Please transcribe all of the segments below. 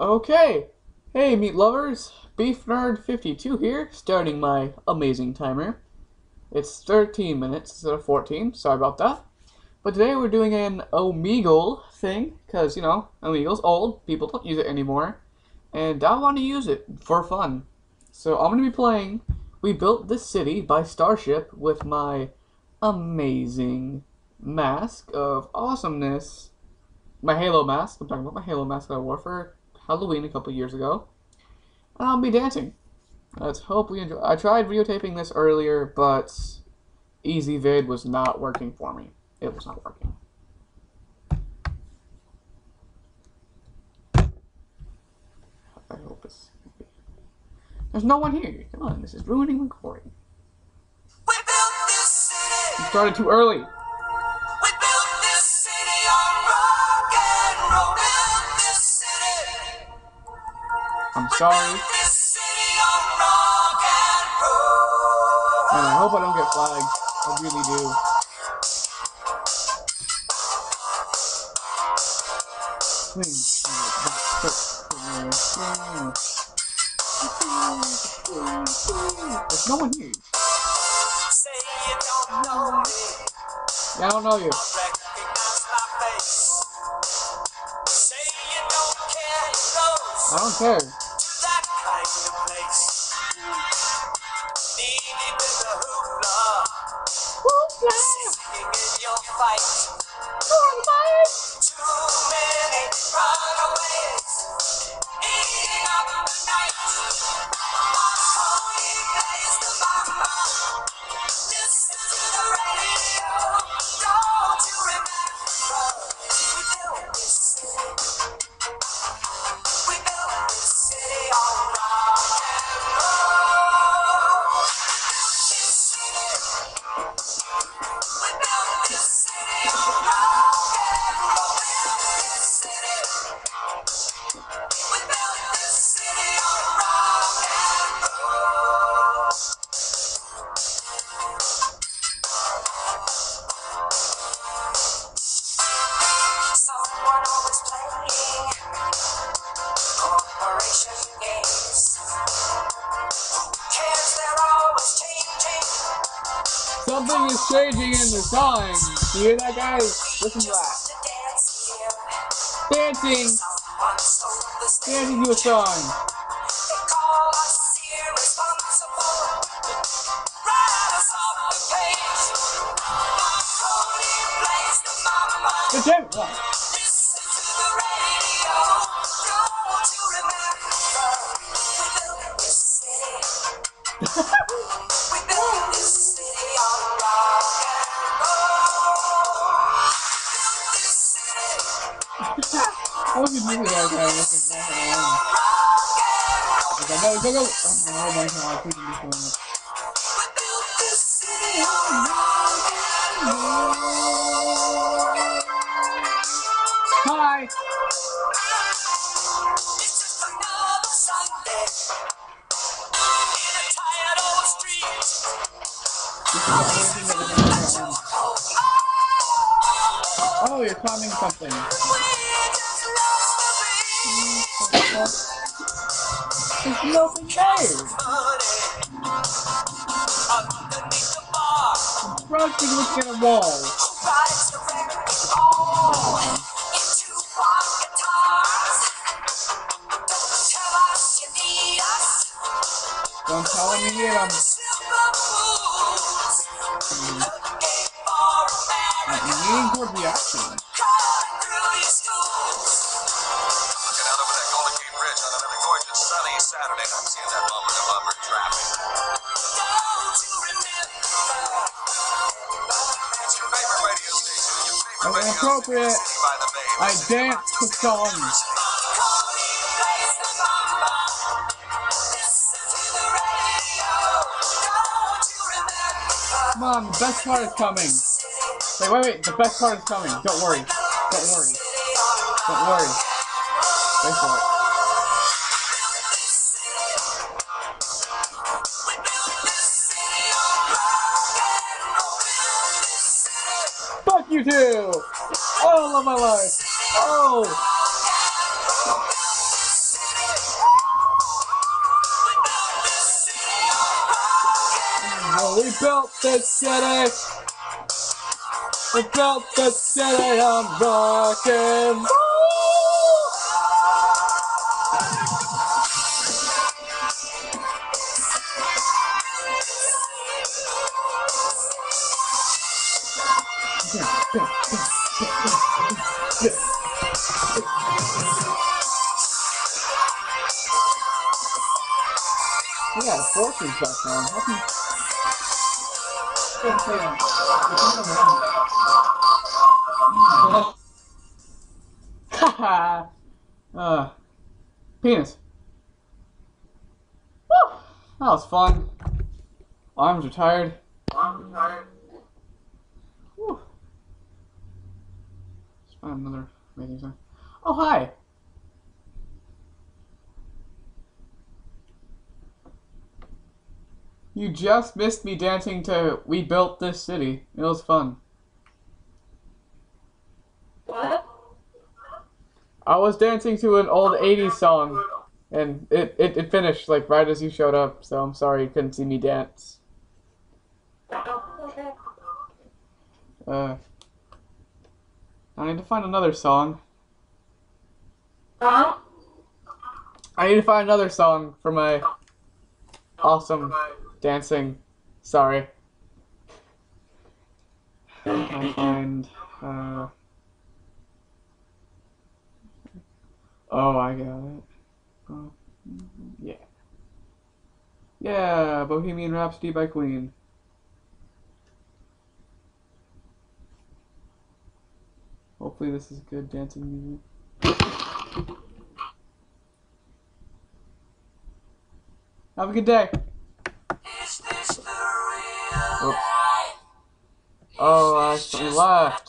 Okay. Hey, meat lovers. Beef Nerd 52 here, starting my amazing timer. It's 13 minutes instead of 14. Sorry about that. But today we're doing an Omegle thing, because, Omegle's old. People don't use it anymore. And I want to use it for fun. So I'm going to be playing We Built This City by Starship with my amazing mask of awesomeness. My Halo mask. I'm talking about my Halo mask that I wore for Halloween a couple years ago. And I'll be dancing. Let's hope we enjoy. I tried videotaping this earlier, but EasyVid was not working for me. It was not working. I hope it's... There's no one here. Come on, this is ruining recording. We built this city. You started too early. We built this city on rock and roll. Built this city. I'm We sorry. built this city on rock and roll. And I hope I don't get flagged. I really do. Please. There's no one here. Say you don't know me. Yeah, I don't know you. Recognize my face. Say you don't care. It goes I don't care. to that kind of place. Needed with the hoopla. Singing in your fight. Too many runaways. Eating up the night. Holy place the mama. Listen to the radio. Don't you remember? We built this city. We built this city on rock and roll. This city. We built this city on rock and roll. This city. We built this city on rock and roll. Someone always playing corporation games. Who cares? They're always changing. Something is changing in the song. You hear that, guys? Listen to that. To dance here. Dancing. Someone stole the stage. Dancing to a song. They call us irresponsible. Write us off the page. Marconi plays the mama. The gym. Listen to the radio. Don't you remember? We built this city. We built this city on rock and roll. We built this city. I was just moving that guy. This is not gonna On win. rock and roll. Okay, go. Oh my god, I couldn't do so much. We built this city on rock and roll. Hi. It's just another Sunday in a tired old street. Oh, you're climbing something. We just lost the beat. There's nothing there. Underneath the bar, Crouching looking at a wall. who rides the record all into our guitars? Don't tell us you need us. Don't tell him you need him. Silver fools looking for America. Leaning toward reaction. Crawling through your schools. Looking out over that Golden Gate Bridge on another gorgeous sunny Saturday. I'm seeing that bumper to bumper traffic. Don't you remember? It's your favorite radio station. Your favorite When radio appropriate, station, City by the Bay. I dance to songs. Marconi plays the mama. Listen to the radio. Don't you remember? Come on, the best part is coming. Wait, the best part is coming. Don't worry. Don't worry. Don't worry. Wait for it. Fuck you too! Oh, I love my life! Oh! built this city. We built this city on rock and roll. We got a fortune's background. Haha. Penis. Woo! That was fun. Arms are tired. Whew. Let's find another amazing song. Oh, hi! You just missed me dancing to We Built This City. It was fun. What? I was dancing to an old 80s song, and it finished like right as you showed up, so I'm sorry you couldn't see me dance. Okay. I need to find another song. Huh? I need to find another song for my awesome dancing. Sorry. I find, oh, I got it. Oh, yeah. Yeah, Bohemian Rhapsody by Queen. Hopefully this is good dancing music. Have a good day. Is this the real Whoops. life? Oh, I accidentally left.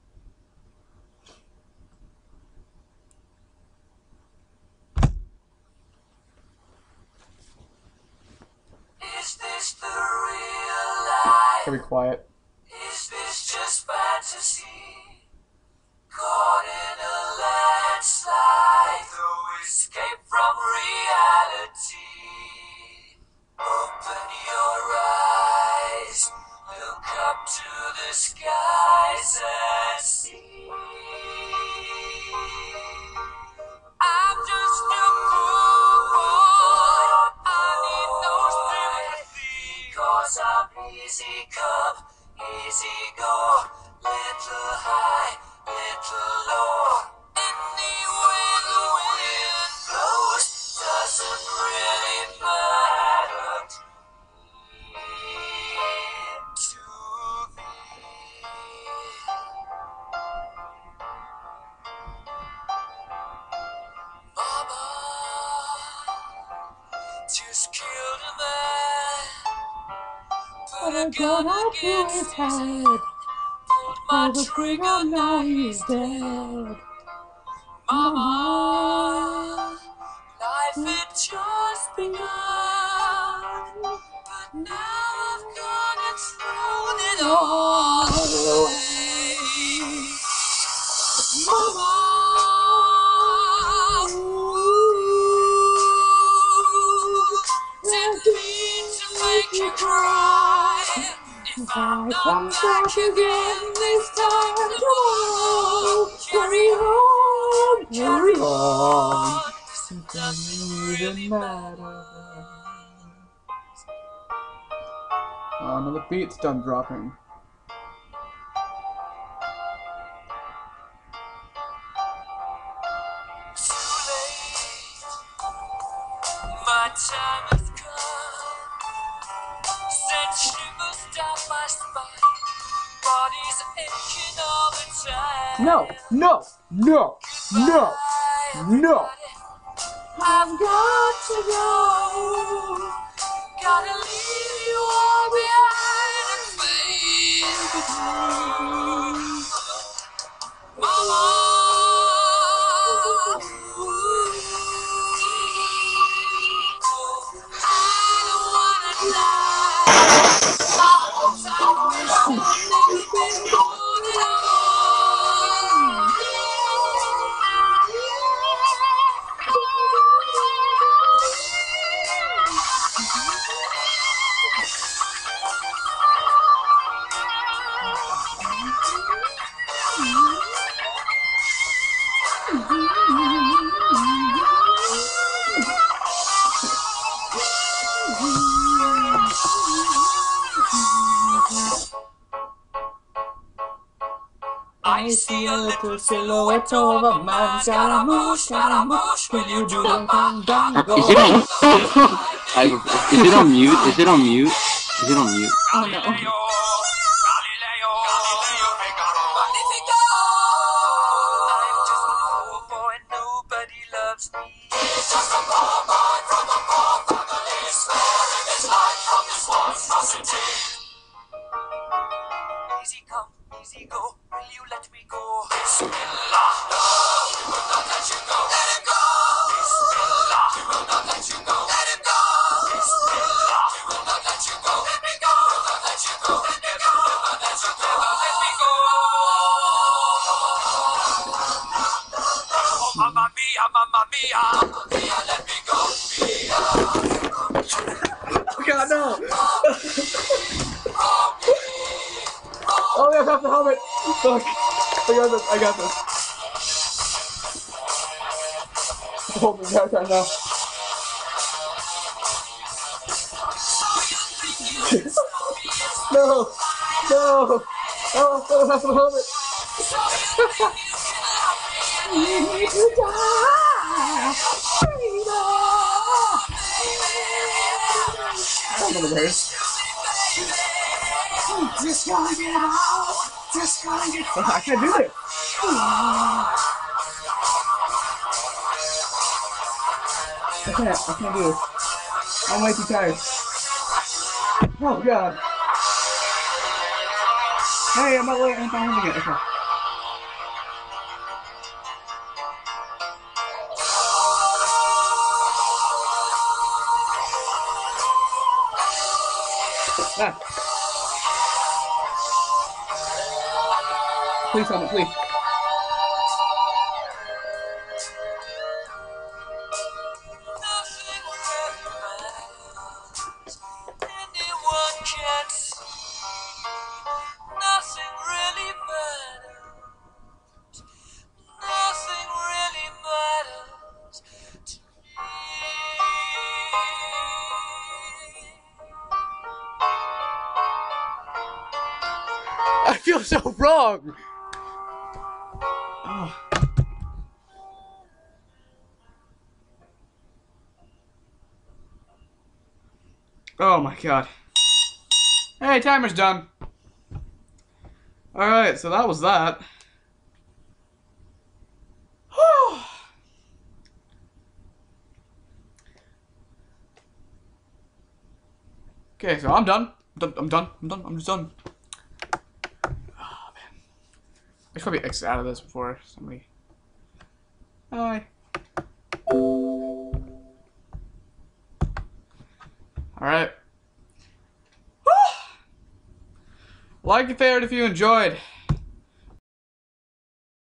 Is this the real life? Gotta be quiet. Is this just fantasy? Caught in a landslide, no escape from reality. Open your eyes, look up to the skies and see. I'm just a poor boy, I need no sympathy. 'Cause I'm easy come, easy go, little high, little low. Any way the wind blows doesn't really matter to me. Mama just killed a man, put a gun against his head. Pulled my trigger, now he's dead. Mama, life had just begun, but now I've gone and thrown it all away. Mama, didn't mean to make you cry. If I'm not back again this time tomorrow, carry on, carry on. It doesn't even matter. Oh, no, the beat's done dropping. Too late, my time has come. Send shivers down my spine. Body's aching all the time. No, no, no, no, no. I've got to go. Gotta leave you all behind and face the truth. Mama, I don't wanna die. I wish I'd never been born at all. I see a little silhouette of a man. Scaramouche, Scaramouche, can you do the fandango? Is it on? Is it on mute? Is it on mute? Is it on mute? Oh no. Galileo, Figaro. Magnifico! I'm just a poor boy, nobody loves me. He's just a poor boy from a poor family, sparing his life from this monstrosity. Easy come, easy go, will you let me go? Bismillah, no, we will not let you go. Let him go! Bismillah, we will not let you go. Let him go! Bismillah, we will not let you go. Let me go! We'll not let you go. Let me go! We'll not let you go. Let me go! Oh, mamma mia, mamma mia. Mamma mia, let me go. Mia. Oh god, no! Oh yes, off the helmet! Fuck! I got this. Hold me down now. No! No! Oh, that was off the helmet! You need to die! I don't know the words. Just gonna get out! Just gonna get out! I can't do it! I can't do it. I'm way too tired. Oh god. Hey, I'm not late. I'm finding it. Okay. Ah. Please help me, please. Nothing really matters. Anyone can see. Nothing really matters. Nothing really matters to I feel so wrong! Oh. Oh my god. Hey, timer's done. Alright, so that was that. Okay, so I'm done. I'm done. I'm just done. Oh, man. I should probably exit out of this before somebody... Hi. Alright. Like and favorite if you enjoyed.